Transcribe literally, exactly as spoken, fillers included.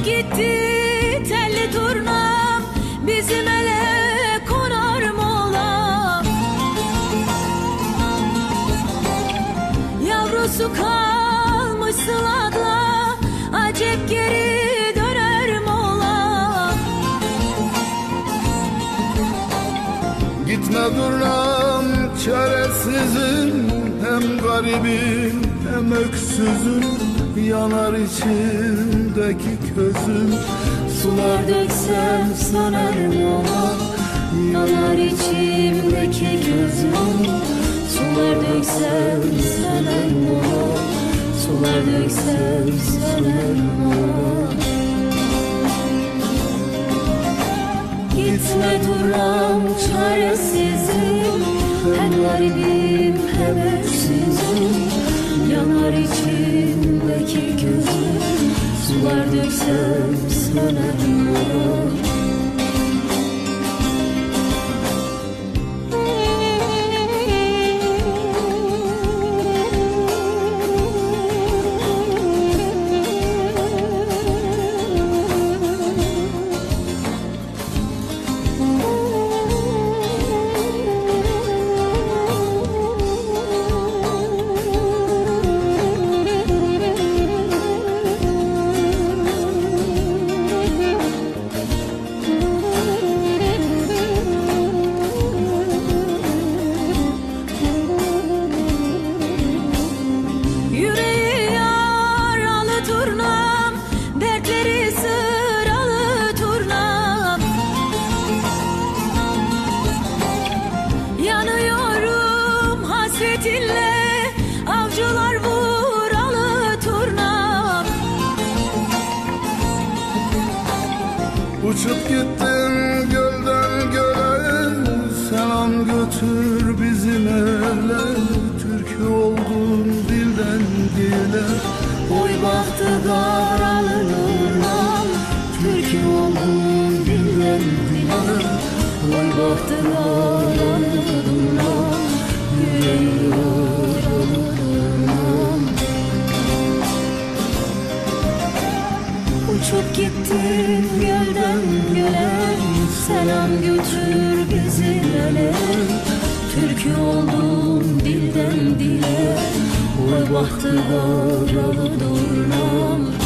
gitti telli turnam, bizim ele konar mola. Yavrusu kalmış sılakla, acep geri döner mola. Gitme turnam çaresizim, hem garibim hem öksüzüm. Yanar içimdeki közüm, Sular döksem söner mola. Yanar içimdeki gözüm, sular döksem söner mola. Sular döksem söner mola. Gitme turnam çaresizim, hem garibim hem öksüzüm. Yanar içimdeki gözüm, sular döksem söner mola. Yanıyorum hasretinle, avcılar vuralı turnam. Uçup gittin gölden göle, selam götür bizim ele. Türkü oldun dilden dile, Oy bahtı daralı turnam, Türkü oldun dilden dile. Oy bahtı daralı turnam, yüreği yaralı turnam. Uçup gittin gölden göle, selam götür bizim ele. Türkü oldum dilden dile, oy bahtı daralı turnam.